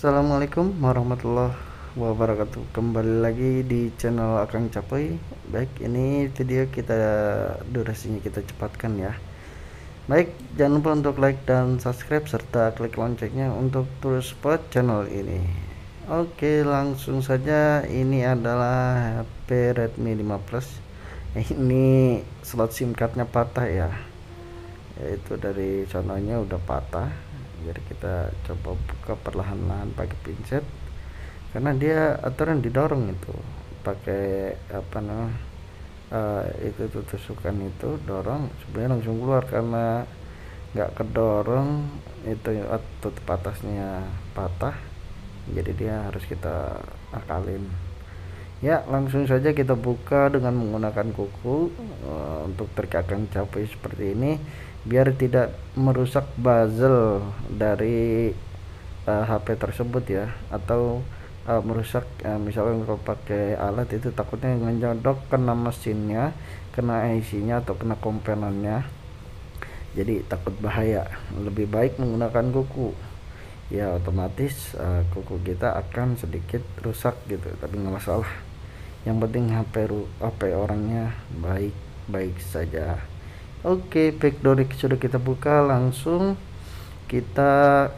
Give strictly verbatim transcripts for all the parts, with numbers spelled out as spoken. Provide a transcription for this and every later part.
Assalamualaikum warahmatullahi wabarakatuh. Kembali lagi di channel Akang Capoy. Baik, ini video kita durasinya kita cepatkan ya. Baik, jangan lupa untuk like dan subscribe serta klik loncengnya untuk terus support channel ini. Oke, langsung saja. Ini adalah H P Redmi lima Plus. Ini slot SIM cardnya patah ya, yaitu dari sononya udah patah. Jadi kita coba buka perlahan-lahan pakai pinset, karena dia aturan didorong itu pakai apa namanya uh, itu tuh tusukan itu dorong sebenarnya langsung keluar, karena nggak kedorong itu tutup atasnya patah, jadi dia harus kita akalin ya. Langsung saja kita buka dengan menggunakan kuku uh, untuk trik Akang Capoy seperti ini, biar tidak merusak bezel dari uh, H P tersebut ya, atau uh, merusak uh, misalkan kalau pakai alat itu takutnya ngejodok kena mesinnya, kena I C-nya atau kena komponennya, jadi takut bahaya. Lebih baik menggunakan kuku ya, otomatis uh, kuku kita akan sedikit rusak gitu, tapi nggak masalah. Yang penting H P H P orangnya baik-baik saja. Oke, backdoor sudah kita buka, langsung kita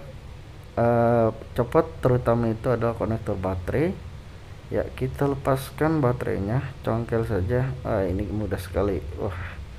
uh, copot, terutama itu adalah konektor baterai ya. Kita lepaskan baterainya, congkel saja. Ah, ini mudah sekali. Wah,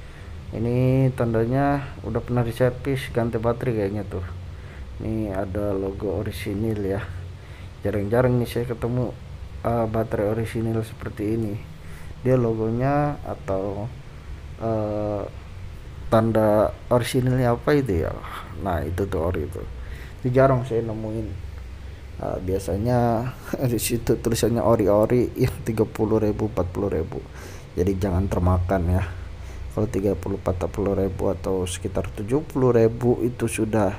ini tandanya udah pernah diservis ganti baterai kayaknya tuh. Ini ada logo orisinil ya, jarang-jarang nih saya ketemu uh, baterai orisinil seperti ini. Dia logonya atau uh, tanda orisinilnya apa itu ya, nah itu tuh ori itu itu jarang saya nemuin. Uh, biasanya di situ tulisannya ori-ori yang tiga puluh ribu empat puluh ribu, jadi jangan termakan ya. Kalau tiga puluh empat puluh ribu atau sekitar tujuh puluh ribu itu sudah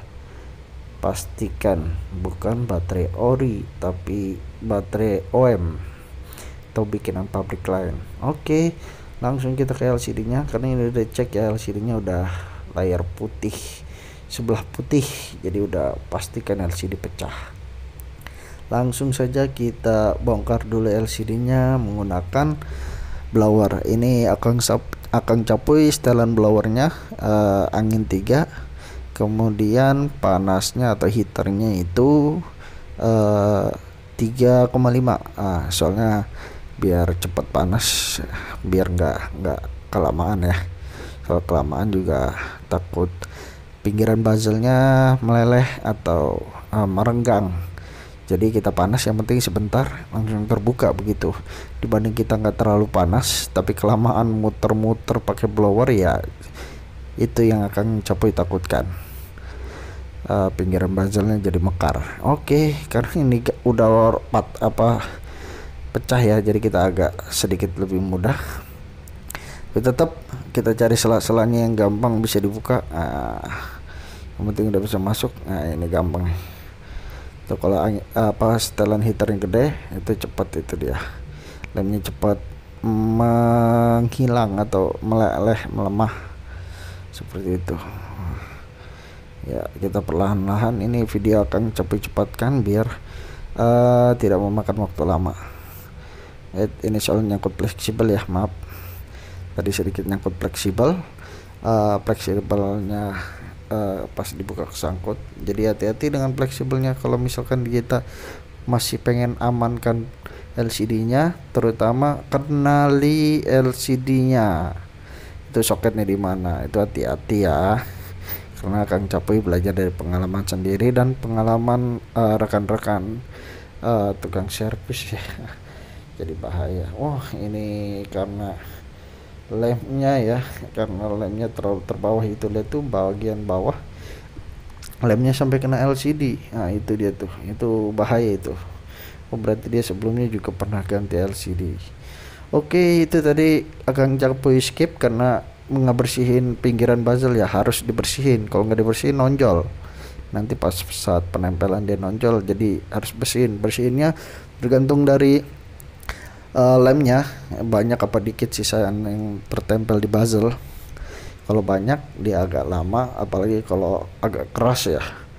pastikan bukan baterai ori, tapi baterai O E M atau bikinan pabrik lain. Oke, langsung kita ke L C D-nya, karena ini udah cek ya, L C D-nya udah layar putih sebelah putih, jadi udah pastikan L C D pecah. Langsung saja kita bongkar dulu L C D-nya menggunakan blower. Ini Akang Akang Capoy setelan blowernya uh, angin tiga, kemudian panasnya atau heaternya itu uh, tiga koma lima. Ah, soalnya biar cepat panas, biar nggak nggak kelamaan ya. Kalau kelamaan juga takut pinggiran bezelnya meleleh atau uh, merenggang. Jadi kita panas yang penting sebentar langsung terbuka begitu, dibanding kita nggak terlalu panas tapi kelamaan muter-muter pakai blower ya, itu yang akan Capoy takutkan. Uh, pinggiran bezelnya jadi mekar. Oke, karena ini udah pat apa pecah ya, jadi kita agak sedikit lebih mudah. Tapi tetap kita cari sela-selanya yang gampang bisa dibuka. Nah, yang penting udah bisa masuk. Nah, ini gampang. Tuh kalau apa setelan heater yang gede itu cepat, itu dia lemnya cepat menghilang atau meleleh, melemah seperti itu ya. Kita perlahan-lahan, ini video akan Capoy cepatkan biar uh, tidak memakan waktu lama. Ini soalnya nyangkut fleksibel ya, maaf tadi sedikit nyangkut fleksibel. Uh, fleksibelnya uh, pas dibuka kesangkut, jadi hati-hati dengan fleksibelnya. Kalau misalkan kita masih pengen amankan L C D-nya, terutama kenali L C D-nya itu soketnya di mana, itu hati-hati ya, karena Kang Capoy belajar dari pengalaman sendiri dan pengalaman uh, rekan-rekan uh, tukang servis ya. Jadi bahaya. Wah, ini karena lemnya ya, karena lemnya terlalu terbawah itu, lihat tuh bagian bawah lemnya sampai kena L C D. Nah itu dia tuh, itu bahaya itu. Oh, berarti dia sebelumnya juga pernah ganti L C D. Oke, itu tadi Akang Capoy skip karena ngebersihin pinggiran bezel ya, harus dibersihin. Kalau nggak dibersihin nonjol, nanti pas saat penempelan dia nonjol, jadi harus bersihin. Bersihinnya bergantung dari Uh, lemnya banyak apa dikit sisaan yang tertempel di bezel. Kalau banyak dia agak lama, apalagi kalau agak keras ya.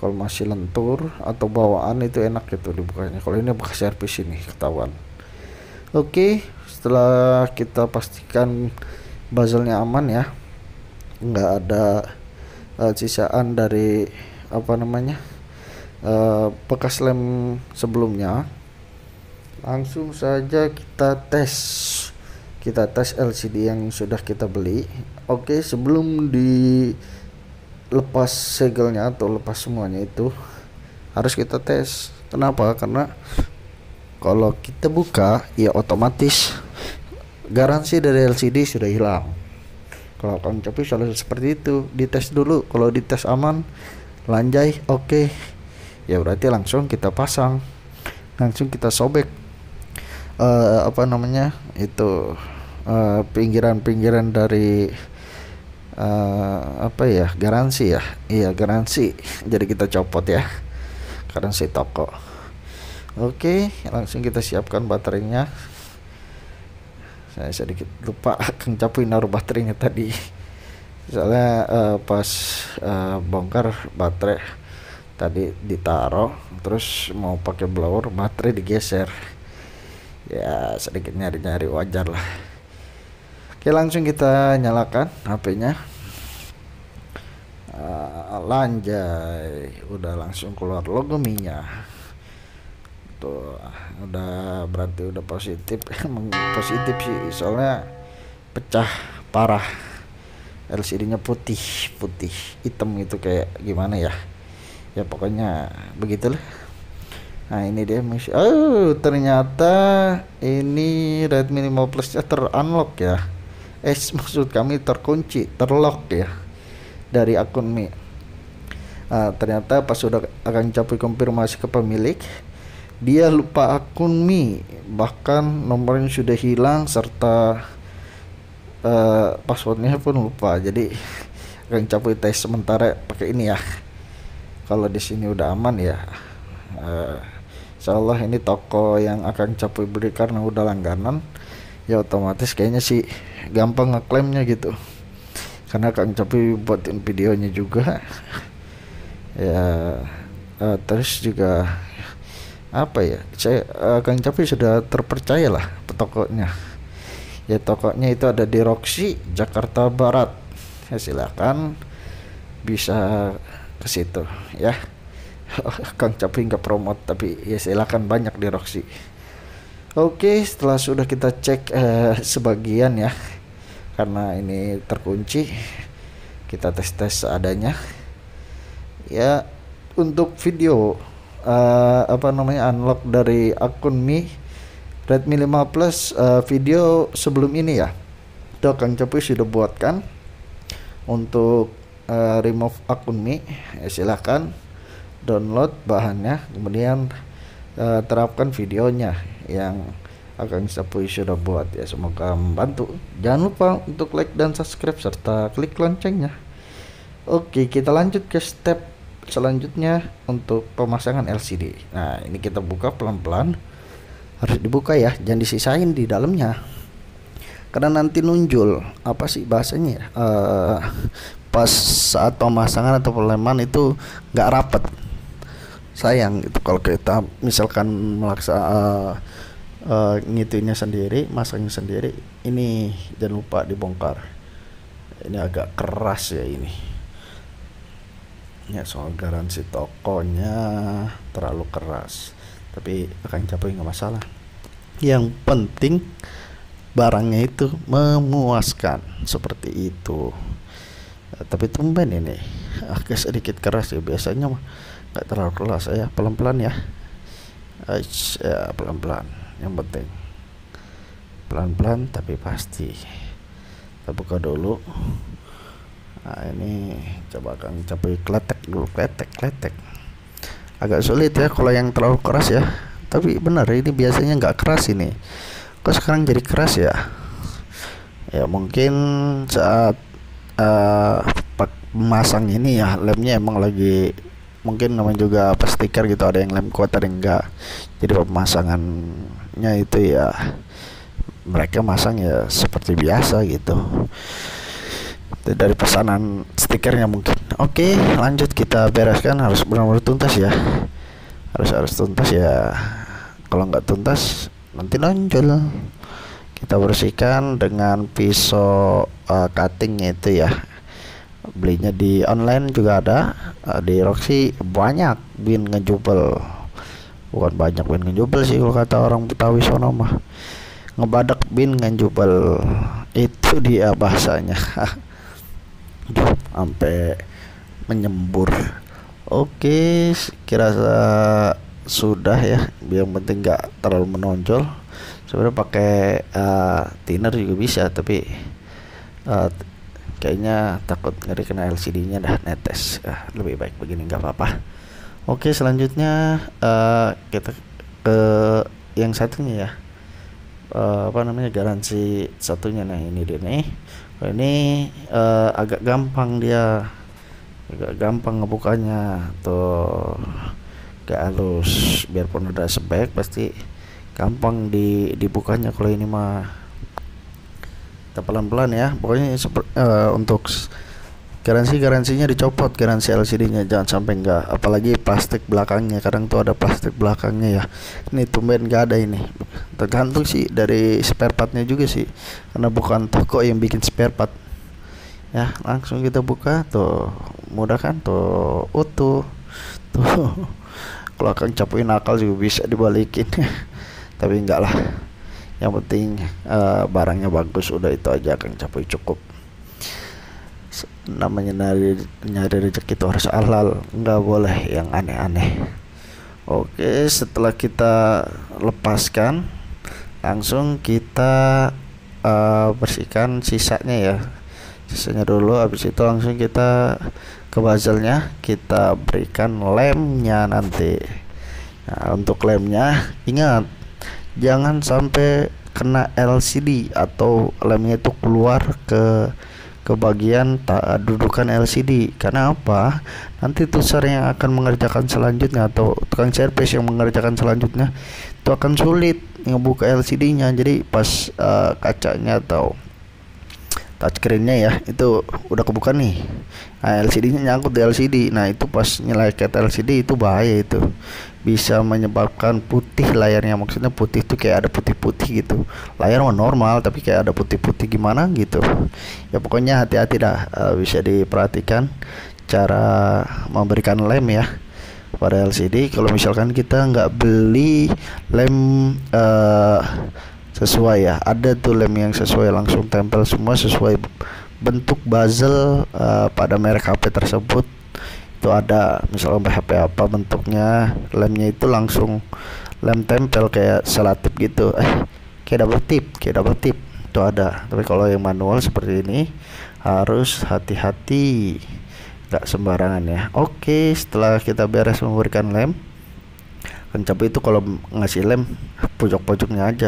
Kalau masih lentur atau bawaan itu enak gitu dibukanya. Kalau ini bekas servis ini ketahuan. Oke, setelah kita pastikan bezelnya aman ya, nggak ada uh, sisaan dari apa namanya uh, bekas lem sebelumnya, langsung saja kita tes kita tes L C D yang sudah kita beli. Oke, sebelum dilepas segelnya atau lepas semuanya itu harus kita tes. Kenapa? Karena kalau kita buka ya otomatis garansi dari L C D sudah hilang. Kalau Kang Copi selalu seperti itu, dites dulu. Kalau dites aman, lanjai, oke, okay. Ya berarti langsung kita pasang, langsung kita sobek uh, apa namanya itu uh, pinggiran-pinggiran dari uh, apa ya garansi ya, iya garansi. Jadi kita copot ya, garansi toko. Oke, okay, langsung kita siapkan baterainya. Saya sedikit lupa Kang Capuy naruh baterainya tadi. Soalnya uh, pas uh, bongkar baterai tadi ditaruh, terus mau pakai blower baterai digeser. Ya sedikit nyari-nyari, wajar lah. Oke, langsung kita nyalakan H P-nya. Uh, lanjai, udah langsung keluar logo Mi-nya. Tuh, udah berarti udah positif. Emang positif sih, soalnya pecah parah. L C D-nya putih putih hitam gitu, kayak gimana ya, ya pokoknya begitulah. Nah ini dia masih, oh ternyata ini Redmi lima Plus nya ter-unlock ya, eh maksud kami terkunci, terlock ya dari akun Mi. Nah, ternyata pas sudah akan capai konfirmasi ke pemilik, dia lupa akun Mi, bahkan nomornya sudah hilang serta uh, passwordnya pun lupa. Jadi Kang Capuy tes sementara pakai ini ya. Kalau di sini udah aman ya. Uh, Insyaallah ini toko yang akan Capuy beli karena udah langganan. Ya otomatis kayaknya sih gampang ngeklaimnya gitu. Karena Kang Capuy buatin videonya juga. Ya uh, terus juga apa ya, saya uh, Kang Capuy sudah terpercaya lah tokonya ya. Tokonya itu ada di Roxy Jakarta Barat ya, silakan bisa ke situ ya. Kang Capuy nggak promote tapi ya silakan, banyak di Roxy. Oke, setelah sudah kita cek uh, sebagian ya, karena ini terkunci, kita tes-tes seadanya ya. Untuk video Uh, apa namanya unlock dari akun Mi Redmi lima Plus, uh, video sebelum ini ya itu Kang Capuy sudah buatkan untuk uh, remove akun Mi ya, silahkan download bahannya, kemudian uh, terapkan videonya yang Kang Capuy sudah buat ya. Semoga membantu. Jangan lupa untuk like dan subscribe serta klik loncengnya. Oke, kita lanjut ke step selanjutnya untuk pemasangan L C D. Nah ini kita buka pelan-pelan, harus dibuka ya, jangan disisain di dalamnya karena nanti nunjul apa sih bahasanya uh, pas saat pemasangan atau peleman itu nggak rapet, sayang gitu kalau kita misalkan melaksa uh, uh, ngitunya sendiri, masangnya sendiri. Ini jangan lupa dibongkar, ini agak keras ya ini ya. Soal garansi tokonya terlalu keras, tapi Kang Capuy nggak masalah, yang penting barangnya itu memuaskan, seperti itu. Ya, tapi tumben ini agak sedikit keras ya, biasanya mah nggak terlalu keras ya. Pelan-pelan ya, Aish, ya pelan-pelan, yang penting pelan-pelan tapi pasti. Kita buka dulu. Nah ini coba Kang Capuy kletek dulu, kletek kletek agak sulit ya kalau yang terlalu keras ya. Tapi benar ini biasanya nggak keras, ini kok sekarang jadi keras ya. Ya mungkin saat uh, masang ini ya, lemnya emang lagi, mungkin namanya juga apa stiker gitu, ada yang lem kuat ada yang enggak. Jadi pemasangannya itu ya mereka masang ya seperti biasa gitu, dari pesanan stiker stikernya mungkin. Oke, lanjut kita bereskan, harus benar-benar tuntas ya, harus harus tuntas ya, kalau nggak tuntas nanti nonjol. Kita bersihkan dengan pisau uh, cutting itu ya, belinya di online juga ada, uh, di Roxy banyak bin ngejubel, bukan banyak bin ngejubel sih kalau kata orang Betawi sono mah, ngebadak bin ngejubel, itu dia bahasanya. Sampai menyembur. Oke, kira sudah ya, yang penting nggak terlalu menonjol. Sebenarnya pakai uh, thinner juga bisa, tapi uh, kayaknya takut ngeri kena L C D-nya dah netes. Uh, lebih baik begini, nggak apa-apa. Oke, selanjutnya uh, kita ke yang satunya ya. Uh, apa namanya, garansi satunya. Nah ini dia nih. Oh, ini uh, agak gampang dia, agak gampang ngebukanya tuh, gak halus. Biarpun udah sebek pasti gampang di dibukanya. Kalau ini mah kita pelan-pelan ya. Pokoknya uh, untuk garansi garansinya dicopot, garansi L C D-nya jangan sampai enggak, apalagi plastik belakangnya. Kadang tuh ada plastik belakangnya ya. Ini tumben nggak ada ini. Tergantung sih dari spare partnya juga sih, karena bukan toko yang bikin spare part ya. Langsung kita buka tuh, mudah kan tuh, utuh tuh. Kalau akan capuin nakal juga bisa dibalikin. Tapi enggak lah, yang penting uh, barangnya bagus, udah itu aja Kang Capuy cukup. Namanya nyari nyari rezeki itu harus halal, nggak boleh yang aneh-aneh. Oke, setelah kita lepaskan, langsung kita uh, bersihkan sisanya ya, sisanya dulu. Habis itu langsung kita ke bezelnya, kita berikan lemnya nanti. Nah, untuk lemnya ingat jangan sampai kena L C D atau lemnya itu keluar ke ke bagian tak dudukan L C D. Karena apa? Nanti tuser yang akan mengerjakan selanjutnya atau tukang servis yang mengerjakan selanjutnya itu akan sulit ngebuka L C D-nya. Jadi pas uh, kacanya atau touchscreen-nya ya itu udah kebuka nih, nah, L C D-nya nyangkut di L C D. Nah itu pas nyeleket L C D itu bahaya, itu bisa menyebabkan putih layarnya. Maksudnya putih tuh kayak ada putih-putih gitu, layar mah normal tapi kayak ada putih-putih gimana gitu ya. Pokoknya hati-hati dah, uh, bisa diperhatikan cara memberikan lem ya pada L C D. Kalau misalkan kita nggak beli lem uh, sesuai ya, ada tuh lem yang sesuai, langsung tempel semua sesuai bentuk bezel uh, pada merek H P tersebut. Itu ada misalnya H P apa bentuknya, lemnya itu langsung lem tempel kayak selotip gitu, eh kayak double tip, kayak double tip itu ada. Tapi kalau yang manual seperti ini harus hati-hati, nggak sembarangan ya. Oke, setelah kita beres memberikan lem, Kang Capuy itu kalau ngasih lem pojok-pojoknya aja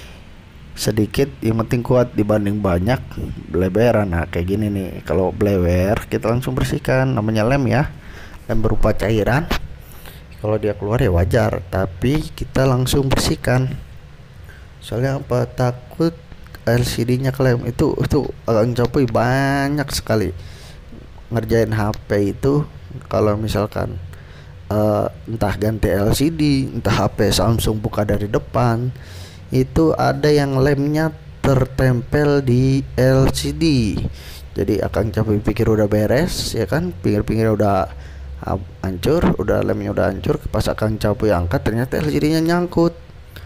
sedikit, yang penting kuat dibanding banyak beleberan. Nah kayak gini nih, kalau blewer kita langsung bersihkan. Namanya lem ya, lem berupa cairan, kalau dia keluar ya wajar, tapi kita langsung bersihkan. Soalnya apa? Takut L C D-nya klaim. Itu itu Kang Capuy banyak sekali ngerjain H P itu. Kalau misalkan uh, entah ganti L C D, entah H P Samsung buka dari depan, itu ada yang lemnya tertempel di L C D. Jadi Akang Capuy pikir udah beres ya kan, pinggir-pinggir udah hancur, udah lemnya udah hancur. Pas Akang Capuy angkat ternyata L C D-nya nyangkut.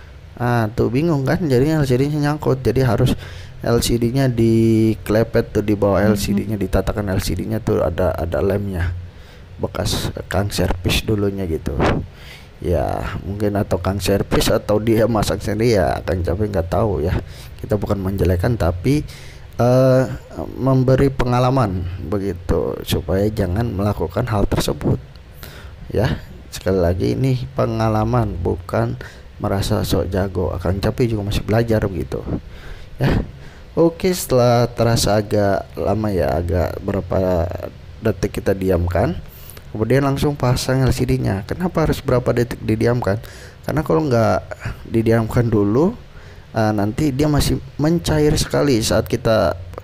Ah tuh bingung kan, jadinya L C D-nya nyangkut. Jadi harus L C D-nya diklepet tuh, di bawah L C D-nya ditatakan L C D-nya tuh ada ada lemnya, bekas Kang servis dulunya gitu ya. Mungkin atau Kang servis atau dia masak sendiri ya, Kang Capuy nggak tahu ya. Kita bukan menjelekan tapi uh, memberi pengalaman begitu, supaya jangan melakukan hal tersebut ya. Sekali lagi ini pengalaman, bukan merasa sok jago. Kang Capuy juga masih belajar begitu ya. Oke, setelah terasa agak lama ya, agak berapa detik kita diamkan, kemudian langsung pasang L C D-nya. Kenapa harus berapa detik didiamkan? Karena kalau nggak didiamkan dulu, uh, nanti dia masih mencair sekali saat kita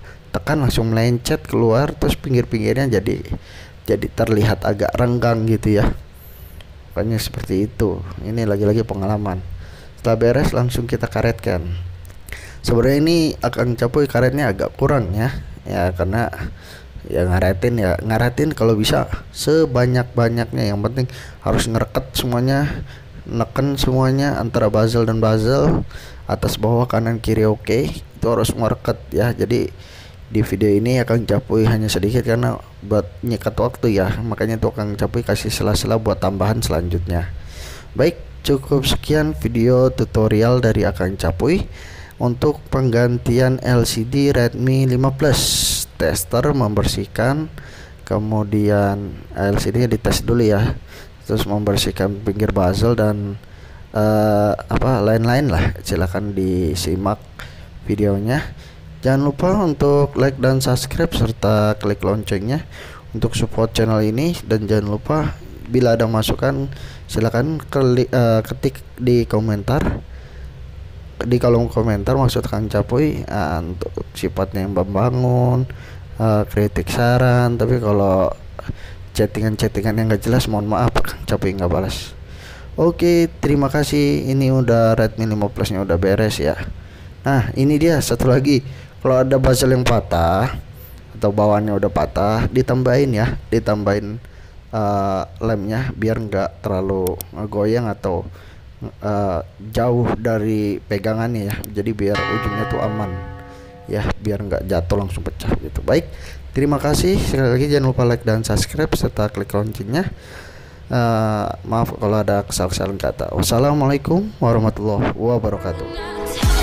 tekan langsung melencet keluar, terus pinggir-pinggirnya jadi jadi terlihat agak renggang gitu ya. Makanya seperti itu. Ini lagi-lagi pengalaman. Setelah beres langsung kita karetkan. Sebenarnya ini Akang Capuy karetnya agak kurang ya. Ya karena ya ngaretin ya ngaretin kalau bisa sebanyak-banyaknya. Yang penting harus ngereket semuanya, neken semuanya antara bezel dan bezel, atas bawah kanan kiri oke, okay. Itu harus ngereket ya. Jadi di video ini Akang Capuy hanya sedikit karena buat nyekat waktu ya, makanya tuh Akang Capuy kasih sela-sela buat tambahan selanjutnya. Baik, cukup sekian video tutorial dari Akang Capuy untuk penggantian L C D Redmi lima plus. Tester membersihkan, kemudian L C D dites dulu ya, terus membersihkan pinggir bezel dan uh, apa lain-lain lah. Silakan disimak videonya. Jangan lupa untuk like dan subscribe serta klik loncengnya untuk support channel ini, dan jangan lupa bila ada masukan silakan klik, uh, ketik di komentar di kolom komentar maksud Kang Capuy uh, untuk sifatnya yang membangun, uh, kritik, saran. Tapi kalau chattingan-chattingan yang gak jelas mohon maaf Kang Capuy nggak balas. Oke, terima kasih. Ini udah Redmi lima plus nya udah beres ya. Nah ini dia satu lagi, kalau ada bezel yang patah atau bawaannya udah patah, ditambahin ya, ditambahin uh, lemnya biar nggak terlalu goyang atau uh, jauh dari pegangannya ya. Jadi biar ujungnya tuh aman ya, biar nggak jatuh langsung pecah gitu. Baik, terima kasih sekali lagi. Jangan lupa like dan subscribe serta klik loncengnya. Uh, maaf kalau ada kesalahan kata. Wassalamualaikum warahmatullahi wabarakatuh.